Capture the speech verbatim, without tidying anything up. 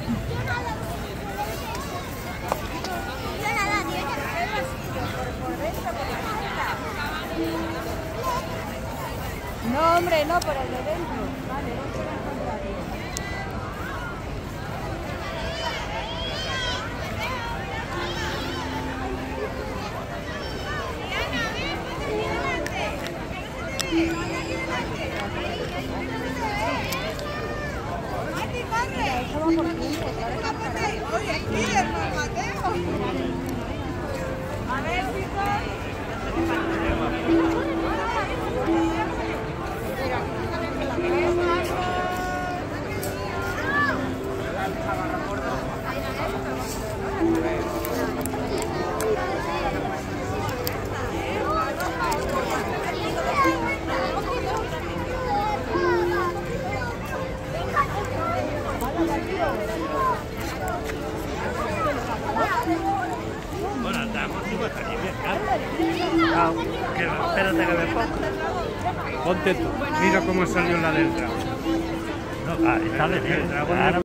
No, hombre, no, por el de dentro. Vale, no será el contrario. A ver, Bueno, estamos tú vas a salir bien, claro. Ah, que, espérate que me ponga. Ponte tú. Mira cómo salió la del dragón. No, ah, está de bien.